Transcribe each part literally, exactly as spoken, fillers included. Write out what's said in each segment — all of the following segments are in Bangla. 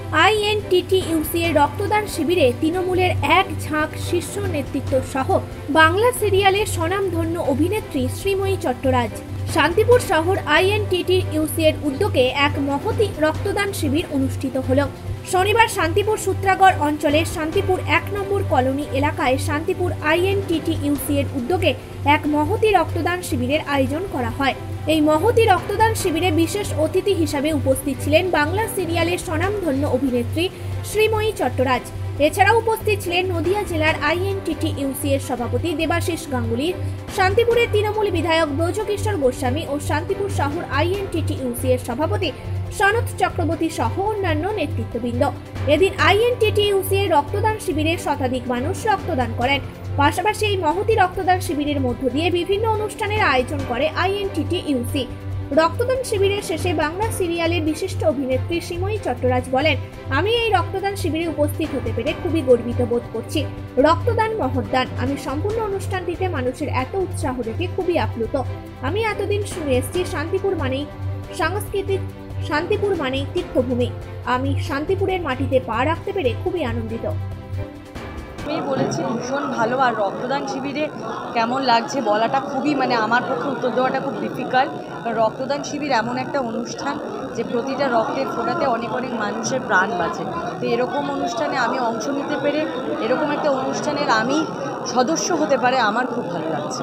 আইএনটিটিইউসি এর রক্তদান শিবিরে তৃণমূলের এক ঝাঁক শীর্ষ নেতৃত্ব সহ বাংলা সিরিয়ালের স্বনামধন্য অভিনেত্রী শ্রীময়ী চট্টরাজ। শান্তিপুর শহর আইএনটিটিইউসি এর উদ্যোগে এক মহতী রক্তদান শিবির অনুষ্ঠিত হল। শনিবার শান্তিপুর সূত্রাগড় অঞ্চলের শান্তিপুর এক নম্বর কলোনি এলাকায় শান্তিপুর আইএনটিটিইউসি এর উদ্যোগে এক মহতী রক্তদান শিবিরের আয়োজন করা হয়। এই মহতী রক্তদান শিবিরে বিশেষ অতিথি হিসাবে উপস্থিত ছিলেন বাংলা সিরিয়ালের স্বনামধন্য অভিনেত্রী শ্রীময়ী চট্টরাজ। এছাড়াও উপস্থিত ছিলেন নদিয়া জেলার আইএনটিটিইউসি এর সভাপতি দেবাশিস গাঙ্গুলি, শান্তিপুরের তৃণমূল বিধায়ক ব্রজকিশোর গোস্বামী ও শান্তিপুর শহর আইএনটিটিইউসি এর সভাপতি সনত চক্রবর্তী সহ অন্যান্য নেতৃত্ববৃন্দ। এদিন আইএনটিটিইউসি এর রক্তদান শিবিরে শতাধিক মানুষ রক্তদান করেন। পাশাপাশি এই মহতী রক্তদান শিবিরের মধ্য দিয়ে বিভিন্ন অনুষ্ঠানের আয়োজন করে আইএনটিটিইউসি। রক্তদান শিবিরের শেষে বাংলা সিরিয়ালের বিশিষ্ট অভিনেত্রী শ্রীময়ী চট্টরাজ বলেন, আমি এই রক্তদান শিবিরে উপস্থিত হতে পেরে খুবই গর্বিত বোধ করছি। রক্তদান মহৎদান। আমি সম্পূর্ণ অনুষ্ঠানটিতে মানুষের এত উৎসাহ দেখে খুবই আপ্লুত। আমি এতদিন শুনে এসেছি শান্তিপুর মানেই সাংস্কৃতিক, শান্তিপুর মানেই তীর্থভূমি। আমি শান্তিপুরের মাটিতে পা রাখতে পেরে খুবই আনন্দিত। আমি বলেছি ভীষণ ভালো। আর রক্তদান শিবিরে কেমন লাগছে বলাটা খুবই মানে আমার পক্ষে উত্তর দেওয়াটা খুব ডিফিকাল্ট। কারণ রক্তদান শিবির এমন একটা অনুষ্ঠান যে প্রতিটা রক্তের ফোঁটাতে অনেক অনেক মানুষের প্রাণ বাঁচে। তো এরকম অনুষ্ঠানে আমি অংশ নিতে পেরে, এরকম একটা অনুষ্ঠানের আমি সদস্য হতে পারে আমার খুব ভালো লাগছে।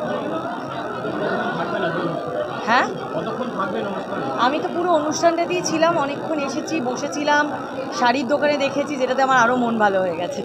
হ্যাঁ, আমি তো পুরো অনুষ্ঠানটাতেই ছিলাম, অনেকক্ষণ এসেছি, বসেছিলাম, শাড়ির দোকানে দেখেছি, যেটাতে আমার আরও মন ভালো হয়ে গেছে।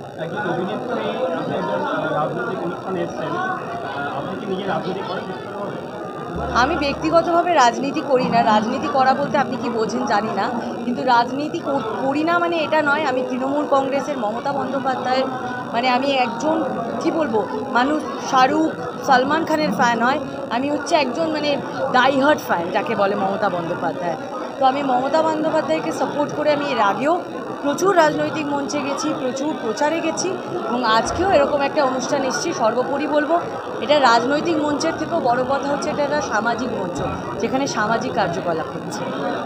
আমি ব্যক্তিগতভাবে রাজনীতি করি না। রাজনীতি করা বলতে আপনি কি বোঝেন জানি না, কিন্তু রাজনীতি করি না মানে এটা নয়। আমি তৃণমূল কংগ্রেসের মমতা বন্দ্যোপাধ্যায়ের মানে আমি একজন কি বলবো মানুষ শাহরুখ সলমান খানের ফ্যান হয়, আমি হচ্ছে একজন মানে ডাইহার্ট ফ্যান যাকে বলে মমতা বন্দ্যোপাধ্যায়। তো আমি মমতা বন্দ্যোপাধ্যায়কে সাপোর্ট করে আমি এর আগেও প্রচুর রাজনৈতিক মঞ্চে গেছি, প্রচুর প্রচারে গেছি এবং আজকেও এরকম একটা অনুষ্ঠান এসেছি। সর্বোপরি বলবো এটা রাজনৈতিক মঞ্চের থেকেও বড় কথা হচ্ছে এটা একটা সামাজিক মঞ্চ, যেখানে সামাজিক কার্যকলাপ হচ্ছে।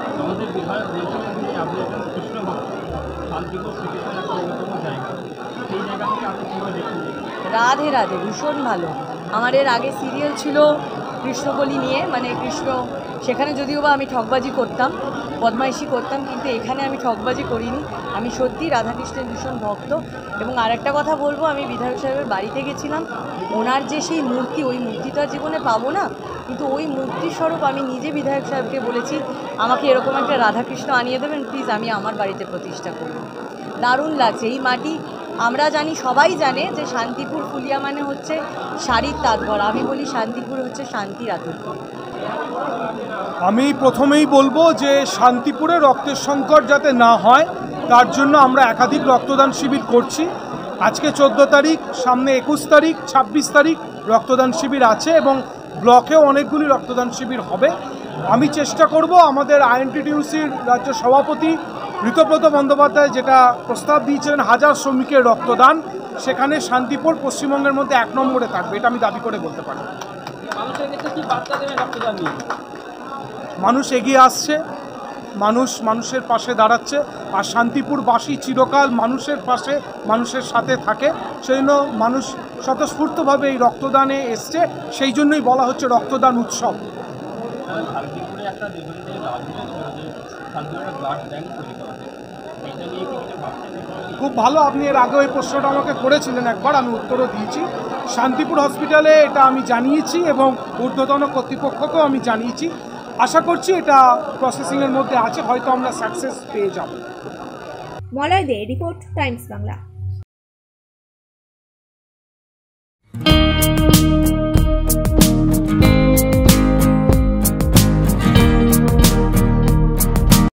রাধে রাধে, ভীষণ ভালো। আমার এর আগে সিরিয়াল ছিল কৃষ্ণকলি নিয়ে, মানে কৃষ্ণ, সেখানে যদিও বা আমি ঠকবাজি করতাম, বদমাইশি করতাম, কিন্তু এখানে আমি ঠকবাজি করিনি। আমি সত্যি রাধাকৃষ্ণের ভীষণ ভক্ত। এবং আরেকটা কথা বলবো, আমি বিধায়ক সাহেবের বাড়িতে গেছিলাম, ওনার যে সেই মূর্তি, ওই মূর্তি তো আর জীবনে পাবো না, কিন্তু ওই মূর্তির স্বরূপ আমি নিজে বিধায়ক সাহেবকে বলেছি আমাকে এরকম একটা রাধাকৃষ্ণ আনিয়ে দেবেন প্লিজ, আমি আমার বাড়িতে প্রতিষ্ঠা করব। দারুণ লাগছে। এই মাটি আমরা জানি, সবাই জানে যে শান্তিপুর ফুলিয়া মানে হচ্ছে শাড়ির তাঁতঘর। আমি বলি শান্তিপুর হচ্ছে শান্তির আতুরঘর। আমি প্রথমেই বলবো যে শান্তিপুরে রক্তের সংকট যাতে না হয় তার জন্য আমরা একাধিক রক্তদান শিবির করছি। আজকে চোদ্দো তারিখ, সামনে একুশ তারিখ, ছাব্বিশ তারিখ রক্তদান শিবির আছে এবং ব্লকেও অনেকগুলি রক্তদান শিবির হবে। আমি চেষ্টা করব আমাদের আইএনটিটিইউসির রাজ্য সভাপতি ঋতব্রত বন্দ্যোপাধ্যায় যেটা প্রস্তাব দিয়েছিলেন হাজার শ্রমিকের রক্তদান, সেখানে শান্তিপুর পশ্চিমবঙ্গের মধ্যে এক নম্বরে থাকবে, এটা আমি দাবি করে বলতে পারি। মানুষ এগিয়ে আসছে, মানুষ মানুষের পাশে দাঁড়াচ্ছে, আর শান্তিপুরবাসী চিরকাল মানুষের পাশে, মানুষের সাথে থাকে। সেই জন্য মানুষ স্বতঃস্ফূর্তভাবে এই রক্তদানে এসছে, সেই জন্যই বলা হচ্ছে রক্তদান উৎসব। খুব ভালো, আপনি এর আগে ওই প্রশ্নটা আমাকে করেছিলেন একবার, আমি উত্তরও দিয়েছি। শান্তিপুর হসপিটালে এটা আমি জানিয়েছি এবং ঊর্ধ্বতন কর্তৃপক্ষকেও আমি জানিয়েছি। আশা করছি এটা প্রসেসিংয়ের মধ্যে আছে, হয়তো আমরা সাকসেস পেয়ে যাব। Malay Dey, report, Times Bangla.